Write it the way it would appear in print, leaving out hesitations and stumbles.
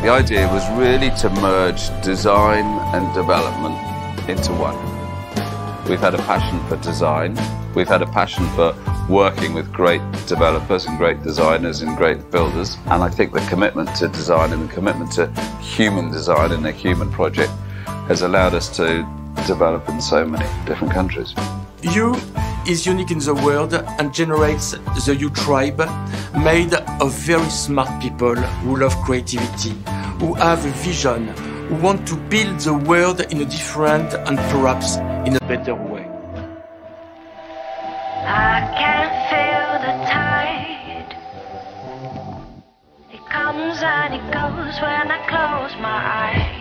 The idea was really to merge design and development into one. We've had a passion for design, we've had a passion for working with great developers and great designers and great builders, and I think the commitment to design and the commitment to human design and a human project has allowed us to develop in so many different countries. U is unique in the world and generates the U tribe, made of very smart people who love creativity, who have a vision, who want to build the world in a different and perhaps in a better way. I can feel the tide. It comes and it goes when I close my eyes.